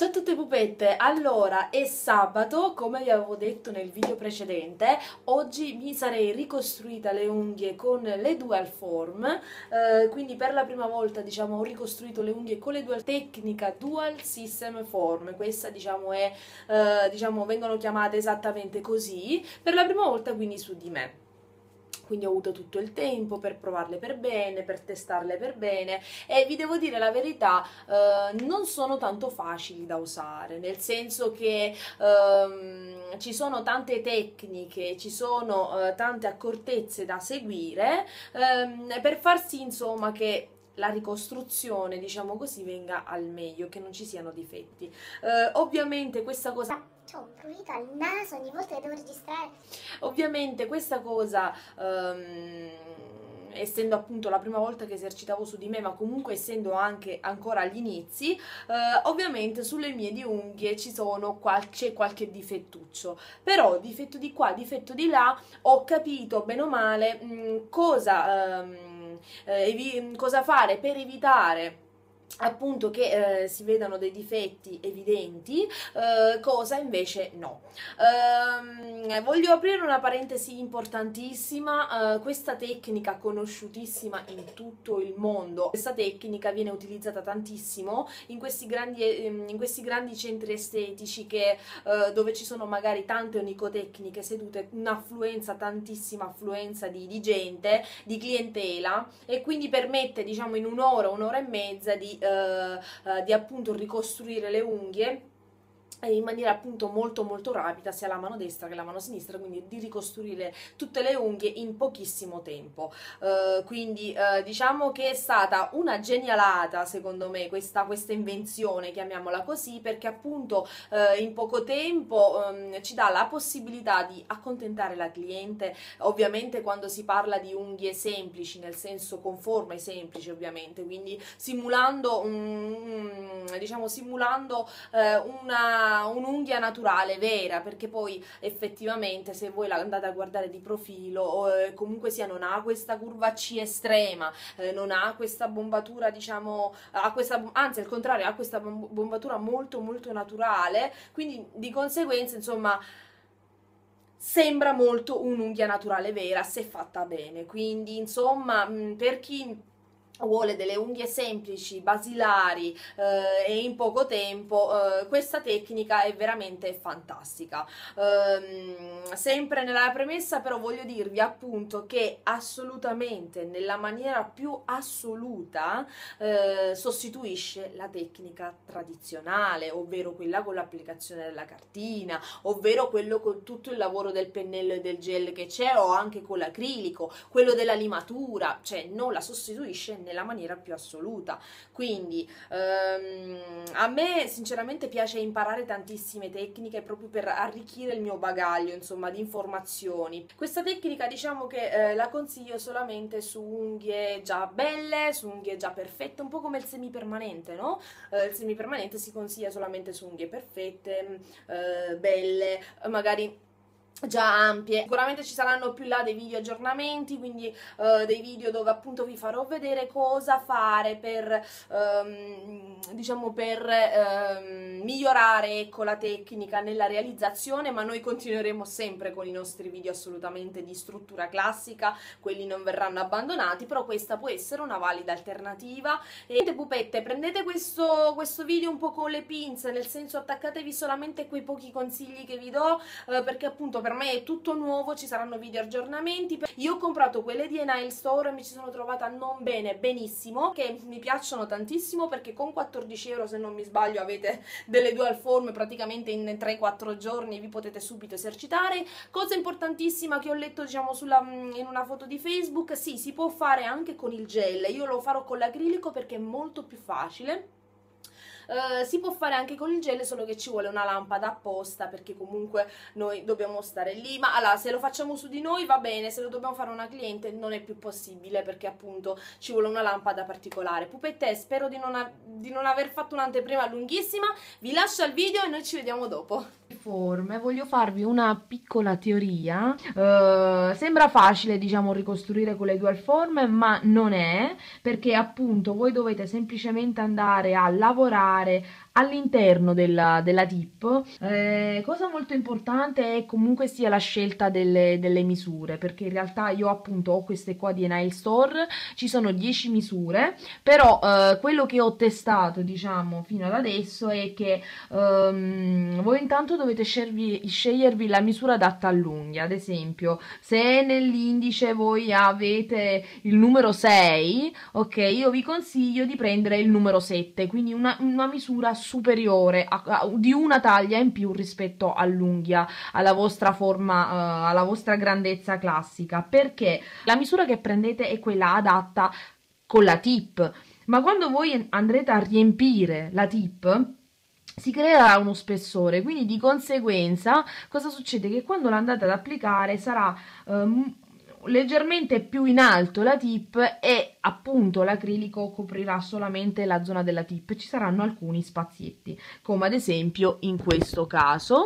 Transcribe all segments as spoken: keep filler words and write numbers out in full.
Ciao a tutte pupette, allora è sabato, come vi avevo detto nel video precedente, oggi mi sarei ricostruita le unghie con le dual form, eh, quindi per la prima volta diciamo ho ricostruito le unghie con le dual tecnica dual system form, questa diciamo è, eh, diciamo vengono chiamate esattamente così, per la prima volta quindi su di me. Quindi ho avuto tutto il tempo per provarle per bene, per testarle per bene e vi devo dire la verità, eh, non sono tanto facili da usare, nel senso che ehm, ci sono tante tecniche, ci sono eh, tante accortezze da seguire ehm, per far sì insomma che la ricostruzione, diciamo così, venga al meglio, che non ci siano difetti. Eh, ovviamente questa cosa... C'ho un prurito al naso ogni volta che devo registrare. Ovviamente questa cosa, ehm, essendo appunto la prima volta che esercitavo su di me, ma comunque essendo anche ancora agli inizi, eh, ovviamente sulle mie di unghie ci sono qual- c'è qualche difettuccio. Però difetto di qua, difetto di là, ho capito bene o male mh, cosa, ehm, eh, cosa fare per evitare appunto che eh, si vedano dei difetti evidenti, eh, cosa invece no. Ehm, voglio aprire una parentesi importantissima, eh, questa tecnica conosciutissima in tutto il mondo, questa tecnica viene utilizzata tantissimo in questi grandi, in questi grandi centri estetici che, eh, dove ci sono magari tante onicotecniche sedute, un'affluenza, tantissima affluenza di, di gente, di clientela, e quindi permette diciamo in un'ora, un'ora e mezza di Uh, uh, di appunto ricostruire le unghie in maniera appunto molto molto rapida sia la mano destra che la mano sinistra, quindi di ricostruire tutte le unghie in pochissimo tempo. Uh, quindi uh, diciamo che è stata una genialata secondo me questa, questa invenzione, chiamiamola così, perché appunto uh, in poco tempo um, ci dà la possibilità di accontentare la cliente. Ovviamente quando si parla di unghie semplici, nel senso con forme semplici ovviamente, quindi simulando un, diciamo simulando uh, una un'unghia naturale, vera, perché poi effettivamente se voi la andate a guardare di profilo eh, comunque sia non ha questa curva C estrema, eh, non ha questa bombatura diciamo, ha questa, anzi al contrario ha questa bombatura molto molto naturale, quindi di conseguenza insomma sembra molto un'unghia naturale vera se fatta bene. Quindi insomma per chi vuole delle unghie semplici, basilari eh, e in poco tempo, eh, questa tecnica è veramente fantastica. Ehm, sempre nella premessa però voglio dirvi appunto che assolutamente nella maniera più assoluta eh, sostituisce la tecnica tradizionale, ovvero quella con l'applicazione della cartina, ovvero quello con tutto il lavoro del pennello e del gel che c'è, o anche con l'acrilico, quello della limatura, cioè non la sostituisce nella maniera più assoluta. Quindi ehm, a me sinceramente piace imparare tantissime tecniche proprio per arricchire il mio bagaglio insomma di informazioni. Questa tecnica diciamo che eh, la consiglio solamente su unghie già belle, su unghie già perfette, un po' come il semipermanente, no? Eh, il semipermanente si consiglia solamente su unghie perfette, eh, belle, magari già ampie. Sicuramente ci saranno più là dei video aggiornamenti, quindi uh, dei video dove appunto vi farò vedere cosa fare per um, diciamo per um, migliorare ecco la tecnica nella realizzazione, ma noi continueremo sempre con i nostri video assolutamente di struttura classica, quelli non verranno abbandonati, però questa può essere una valida alternativa. E pupette, prendete questo, questo video un po' con le pinze, nel senso attaccatevi solamente quei pochi consigli che vi do, uh, perché appunto per me è tutto nuovo, ci saranno video aggiornamenti. Io ho comprato quelle di Enile Store e mi ci sono trovata non bene, benissimo, che mi piacciono tantissimo perché con quattordici euro se non mi sbaglio avete delle dual form praticamente in tre quattro giorni, vi potete subito esercitare. Cosa importantissima che ho letto diciamo sulla, in una foto di Facebook, sì, si può fare anche con il gel, io lo farò con l'acrilico perché è molto più facile. Uh, si può fare anche con il gel, solo che ci vuole una lampada apposta perché comunque noi dobbiamo stare lì, ma allora se lo facciamo su di noi va bene, se lo dobbiamo fare a una cliente non è più possibile perché appunto ci vuole una lampada particolare. Pupette, spero di non, di non aver fatto un'anteprima lunghissima, vi lascio al video e noi ci vediamo dopo. Forme, voglio farvi una piccola teoria. Uh, sembra facile diciamo ricostruire con le dual forme, ma non è, perché appunto voi dovete semplicemente andare a lavorare all'interno della, della tip. Eh, cosa molto importante è comunque sia la scelta delle, delle misure, perché in realtà io appunto ho queste qua di Nail Store, ci sono dieci misure, però eh, quello che ho testato diciamo fino ad adesso è che ehm, voi intanto dovete scegliervi, scegliervi la misura adatta all'unghia. Ad esempio, se nell'indice voi avete il numero sei, ok, io vi consiglio di prendere il numero sette, quindi una, una misura superiore a, a, di una taglia in più rispetto all'unghia, alla vostra forma, uh, alla vostra grandezza classica, perché la misura che prendete è quella adatta con la tip, ma quando voi andrete a riempire la tip si creerà uno spessore, quindi di conseguenza cosa succede? Che quando l'andate ad applicare sarà um, leggermente più in alto la tip e appunto l'acrilico coprirà solamente la zona della tip, ci saranno alcuni spazietti, come ad esempio in questo caso.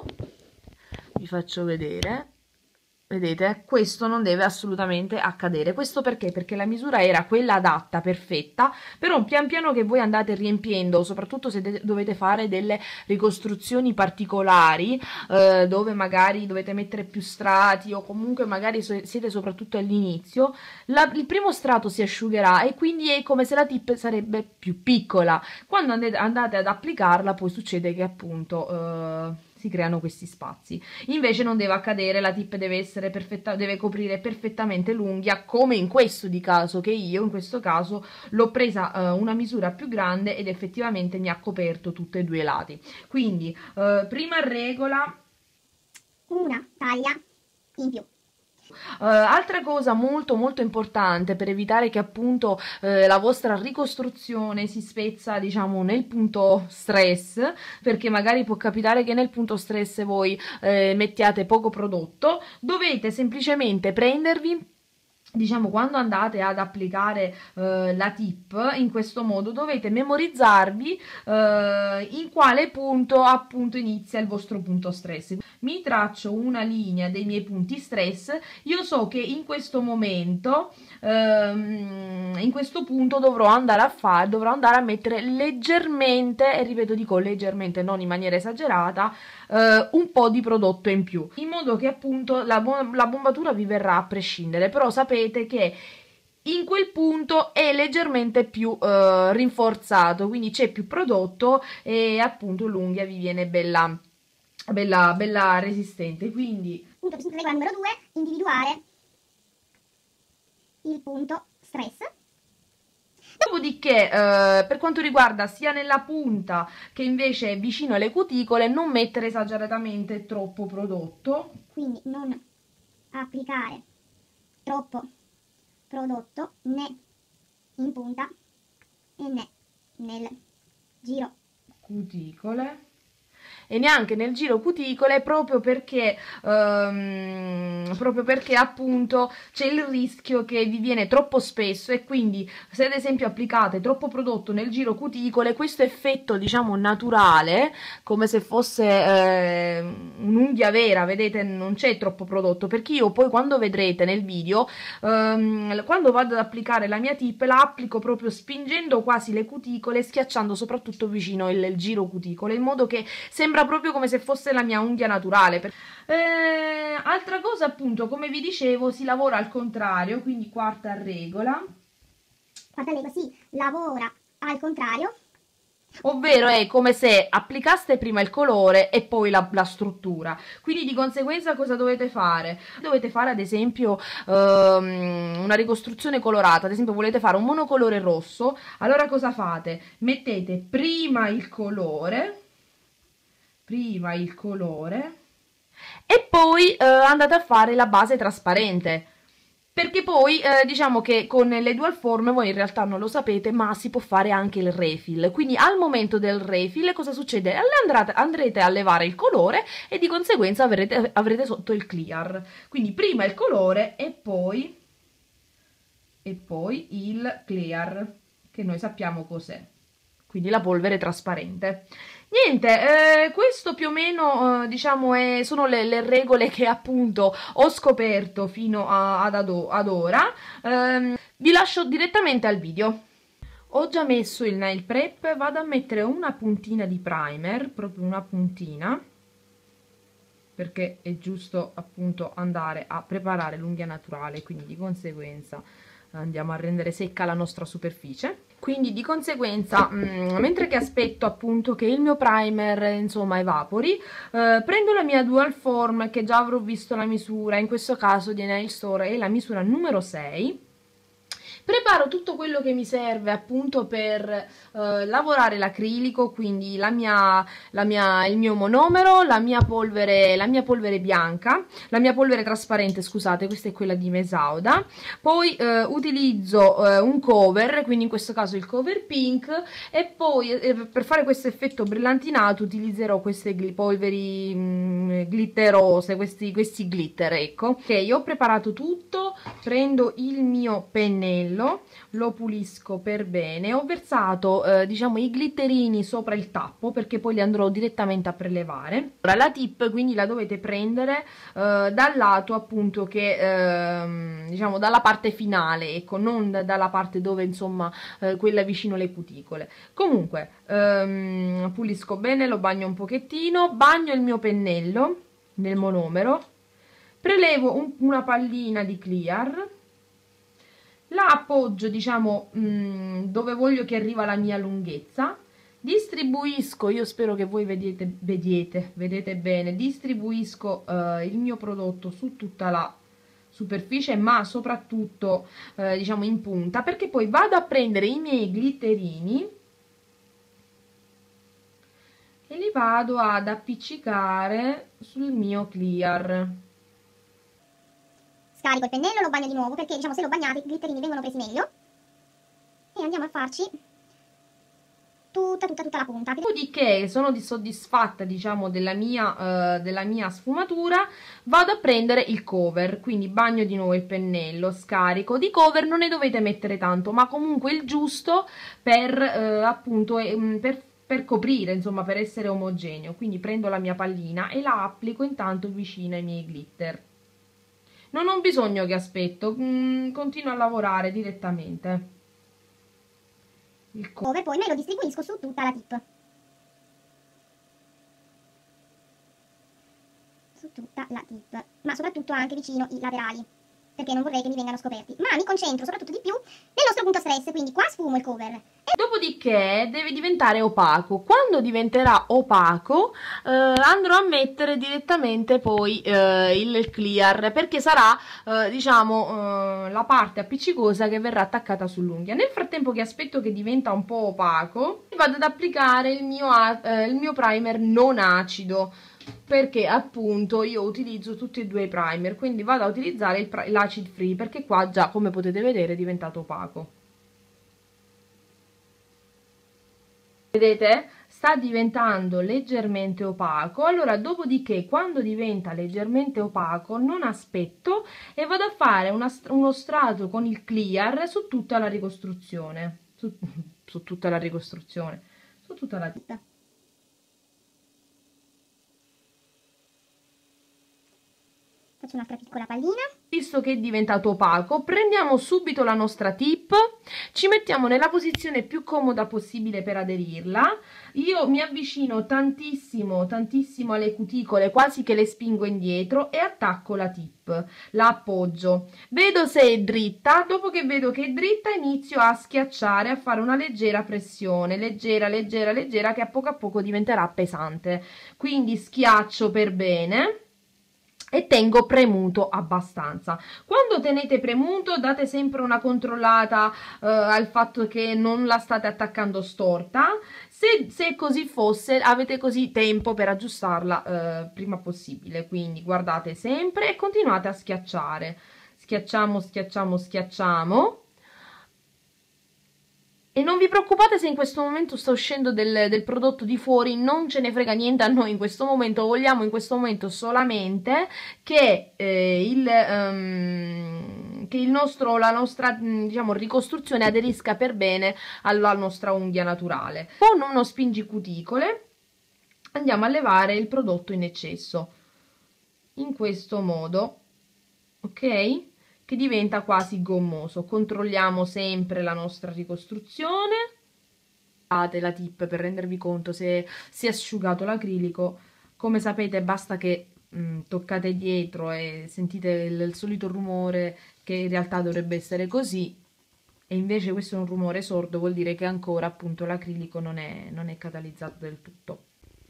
Vi faccio vedere. Vedete? Questo non deve assolutamente accadere. Questo perché? Perché la misura era quella adatta, perfetta, però pian piano che voi andate riempiendo, soprattutto se dovete fare delle ricostruzioni particolari, eh, dove magari dovete mettere più strati o comunque magari so siete soprattutto all'inizio, il primo strato si asciugherà e quindi è come se la tip sarebbe più piccola. Quando andate, andate ad applicarla poi succede che appunto... Eh, si creano questi spazi. Invece non deve accadere, la tip deve essere perfetta, deve coprire perfettamente l'unghia, come in questo di caso, che io in questo caso l'ho presa uh, una misura più grande ed effettivamente mi ha coperto tutti e due i lati. Quindi uh, prima regola, una taglia in più. Uh, altra cosa molto molto importante per evitare che appunto eh, la vostra ricostruzione si spezza diciamo nel punto stress, perché magari può capitare che nel punto stress voi eh, mettiate poco prodotto, dovete semplicemente prendervi, diciamo, quando andate ad applicare eh, la tip in questo modo dovete memorizzarvi eh, in quale punto appunto inizia il vostro punto stress. Mi traccio una linea dei miei punti stress, io so che in questo momento ehm, in questo punto dovrò andare a fare dovrò andare a mettere leggermente, e ripeto dico leggermente, non in maniera esagerata, eh, un po' di prodotto in più, in modo che appunto la, la bombatura vi verrà a prescindere, però sapete che in quel punto è leggermente più eh, rinforzato, quindi c'è più prodotto e appunto l'unghia vi viene bella, bella, bella resistente. Quindi punto, regola numero due, individuare il punto stress. Dopodiché, eh, per quanto riguarda sia nella punta che invece vicino alle cuticole, non mettere esageratamente troppo prodotto. Quindi non applicare troppo prodotto né in punta e né nel giro cuticole. E neanche nel giro cuticole, proprio perché um, proprio perché appunto c'è il rischio che vi viene troppo spesso, e quindi se ad esempio applicate troppo prodotto nel giro cuticole, questo effetto diciamo naturale, come se fosse eh, un'unghia vera, vedete, non c'è troppo prodotto, perché io poi quando vedrete nel video, um, quando vado ad applicare la mia tip la applico proprio spingendo quasi le cuticole, schiacciando soprattutto vicino il, il giro cuticole, in modo che sembra proprio come se fosse la mia unghia naturale. Eh, altra cosa appunto, come vi dicevo, si lavora al contrario, quindi quarta regola. Quarta regola, si lavora al contrario. Ovvero è come se applicaste prima il colore e poi la, la struttura. Quindi di conseguenza cosa dovete fare? Dovete fare ad esempio um, una ricostruzione colorata, ad esempio volete fare un monocolore rosso, allora cosa fate? Mettete prima il colore prima il colore e poi eh, andate a fare la base trasparente, perché poi eh, diciamo che con le dual form voi in realtà non lo sapete, ma si può fare anche il refill. Quindi al momento del refill cosa succede? Andrete, andrete a levare il colore e di conseguenza avrete, avrete sotto il clear. Quindi prima il colore e poi e poi il clear, che noi sappiamo cos'è, quindi la polvere trasparente. Niente, eh, questo più o meno eh, diciamo è, sono le, le regole che appunto ho scoperto fino a, ad, ad ora. Eh, vi lascio direttamente al video. Ho già messo il nail prep, vado a mettere una puntina di primer, proprio una puntina, perché è giusto appunto andare a preparare l'unghia naturale, quindi di conseguenza andiamo a rendere secca la nostra superficie. Quindi di conseguenza, mh, mentre che aspetto appunto che il mio primer insomma evapori, eh, prendo la mia dual form, che già avrò visto la misura, in questo caso di Nail Store è la misura numero sei. Preparo tutto quello che mi serve appunto per eh, lavorare l'acrilico, quindi la mia, la mia, il mio monomero, la mia polvere, la mia polvere bianca, la mia polvere trasparente, scusate, questa è quella di Mesauda. Poi eh, utilizzo eh, un cover, quindi in questo caso il cover pink, e poi eh, per fare questo effetto brillantinato utilizzerò queste gl polveri mh, glitterose, questi, questi glitter, ecco. Ok, ho preparato tutto, prendo il mio pennello, lo pulisco per bene, ho versato eh, diciamo i glitterini sopra il tappo perché poi li andrò direttamente a prelevare. Ora la tip quindi la dovete prendere eh, dal lato appunto che eh, diciamo dalla parte finale, ecco, non da, dalla parte dove insomma eh, quella vicino le cuticole. Comunque ehm, pulisco bene, lo bagno un pochettino, bagno il mio pennello nel monomero, prelevo un, una pallina di clear, la appoggio diciamo mh, dove voglio che arriva la mia lunghezza, distribuisco, io spero che voi vedete, vedete, vedete bene, distribuisco eh, il mio prodotto su tutta la superficie, ma soprattutto eh, diciamo in punta, perché poi vado a prendere i miei glitterini e li vado ad appiccicare sul mio clear. Scarico il pennello, lo bagno di nuovo perché diciamo se lo bagnate i glitterini vengono presi meglio. E andiamo a farci tutta tutta tutta la punta. Dopodiché sono soddisfatta diciamo della mia, uh, della mia sfumatura, vado a prendere il cover, quindi bagno di nuovo il pennello, scarico. Di cover non ne dovete mettere tanto, ma comunque il giusto per uh, appunto eh, per, per coprire, insomma per essere omogeneo. Quindi prendo la mia pallina e la applico intanto vicino ai miei glitter. Non ho bisogno che aspetto, mm, continuo a lavorare direttamente. Il cover poi me lo distribuisco su tutta la tip. Su tutta la tip, ma soprattutto anche vicino i laterali, perché non vorrei che mi vengano scoperti. Ma mi concentro soprattutto di più nel nostro punto stress, quindi qua sfumo il cover. Dopodiché deve diventare opaco. Quando diventerà opaco eh, andrò a mettere direttamente poi eh, il clear, perché sarà eh, diciamo eh, la parte appiccicosa che verrà attaccata sull'unghia. Nel frattempo che aspetto che diventa un po' opaco, vado ad applicare il mio, eh, il mio primer non acido, perché appunto io utilizzo tutti e due i primer, quindi vado a utilizzare l'acid free, perché qua già come potete vedere è diventato opaco. Vedete? Sta diventando leggermente opaco. Allora dopodiché quando diventa leggermente opaco non aspetto e vado a fare una, uno strato con il clear su tutta la ricostruzione, su, su tutta la ricostruzione, su tutta la tutta. Faccio un'altra piccola pallina. Visto che è diventato opaco, prendiamo subito la nostra tip, ci mettiamo nella posizione più comoda possibile per aderirla. Io mi avvicino tantissimo, tantissimo alle cuticole, quasi che le spingo indietro e attacco la tip, la appoggio. Vedo se è dritta, dopo che vedo che è dritta inizio a schiacciare, a fare una leggera pressione, leggera, leggera, leggera, che a poco a poco diventerà pesante. Quindi schiaccio per bene e tengo premuto abbastanza. Quando tenete premuto date sempre una controllata eh, al fatto che non la state attaccando storta. Se, se così fosse avete così tempo per aggiustarla eh, prima possibile, quindi guardate sempre e continuate a schiacciare. Schiacciamo, schiacciamo, schiacciamo. E non vi preoccupate se in questo momento sta uscendo del, del prodotto di fuori, non ce ne frega niente a noi in questo momento, vogliamo in questo momento solamente che, eh, il, um, che il nostro, la nostra diciamo, ricostruzione aderisca per bene alla nostra unghia naturale. Con uno spingicuticole andiamo a levare il prodotto in eccesso, in questo modo, ok? che diventa quasi gommoso. Controlliamo sempre la nostra ricostruzione. Fate la tip per rendervi conto se si è asciugato l'acrilico. Come sapete basta che mh, toccate dietro e sentite il, il solito rumore che in realtà dovrebbe essere così, e invece questo è un rumore sordo, vuol dire che ancora appunto l'acrilico non è, non è catalizzato del tutto.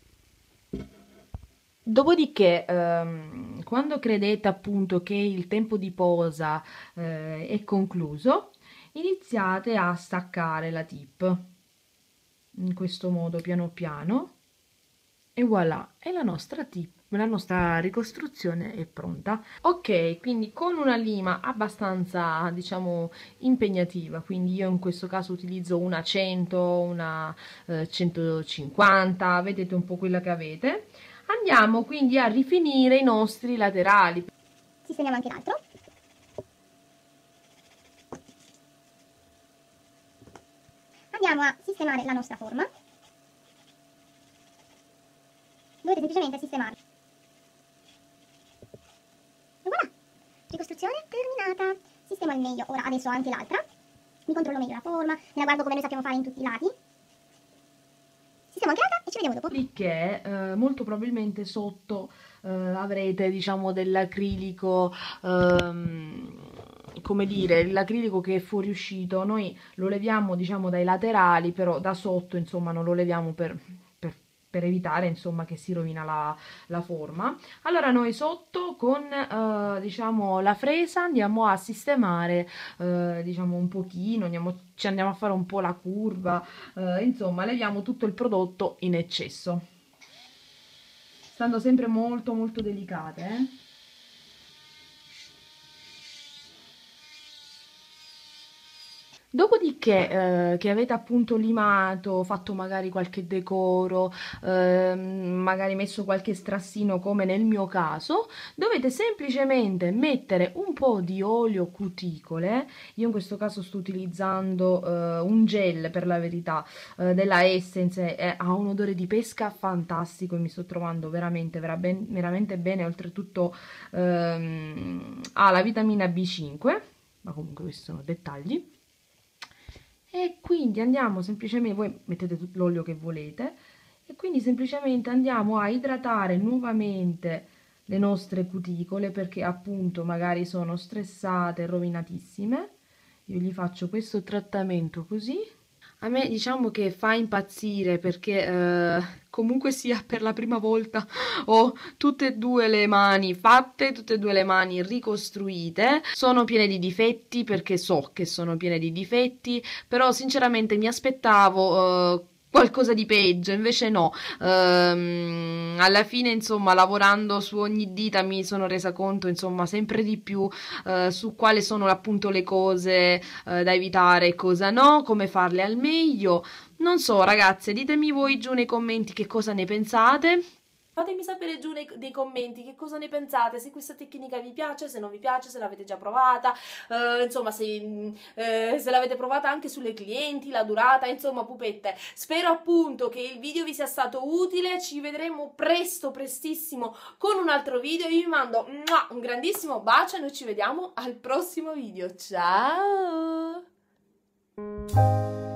Dopodiché, ehm, quando credete appunto che il tempo di posa eh, è concluso, iniziate a staccare la tip in questo modo piano piano, e voilà, e la nostra tip, la nostra ricostruzione è pronta. Ok, quindi con una lima abbastanza, diciamo, impegnativa, quindi io in questo caso utilizzo una cento, una eh, centocinquanta, vedete un po' quella che avete. Andiamo quindi a rifinire i nostri laterali. Sistemiamo anche l'altro. Andiamo a sistemare la nostra forma. Dovete semplicemente sistemare. E voilà! Ricostruzione terminata. Sistemo al meglio. Ora adesso anche l'altra. Mi controllo meglio la forma, me la guardo come noi sappiamo fare in tutti i lati. Sistemo anche l'altra e ci vediamo dopo. Perché eh, molto probabilmente sotto eh, avrete, diciamo, dell'acrilico, ehm, come dire, l'acrilico che è fuoriuscito. Noi lo leviamo, diciamo, dai laterali, però da sotto, insomma, non lo leviamo per, per, per evitare, insomma, che si rovina la, la forma. Allora noi sotto con, eh, diciamo, la fresa andiamo a sistemare, eh, diciamo, un pochino, andiamo, ci andiamo a fare un po' la curva, eh, insomma, leviamo tutto il prodotto in eccesso. Stando sempre molto molto delicate, eh. Dopodiché eh, che avete appunto limato, fatto magari qualche decoro, ehm, magari messo qualche strassino come nel mio caso, dovete semplicemente mettere un po' di olio cuticole. Io in questo caso sto utilizzando eh, un gel, per la verità, eh, della Essence, e ha un odore di pesca fantastico e mi sto trovando veramente, vera ben, veramente bene. Oltretutto ehm, ha la vitamina B cinque, ma comunque questi sono dettagli. E quindi andiamo semplicemente, voi mettete tutto l'olio che volete, e quindi semplicemente andiamo a idratare nuovamente le nostre cuticole, perché appunto magari sono stressate, rovinatissime. Io gli faccio questo trattamento così. A me diciamo che fa impazzire perché eh, comunque sia per la prima volta ho tutte e due le mani fatte, tutte e due le mani ricostruite. Sono piene di difetti perché so che sono piene di difetti, però sinceramente mi aspettavo eh, qualcosa di peggio, invece no. Ehm, alla fine, insomma, lavorando su ogni dita mi sono resa conto, insomma, sempre di più eh, su quali sono appunto le cose eh, da evitare e cosa no, come farle al meglio. Non so, ragazze, ditemi voi giù nei commenti che cosa ne pensate. Fatemi sapere giù nei, nei commenti che cosa ne pensate, se questa tecnica vi piace, se non vi piace, se l'avete già provata, eh, insomma se, eh, se l'avete provata anche sulle clienti, la durata, insomma pupette. Spero appunto che il video vi sia stato utile, ci vedremo presto, prestissimo con un altro video. Io vi mando un grandissimo bacio e noi ci vediamo al prossimo video. Ciao!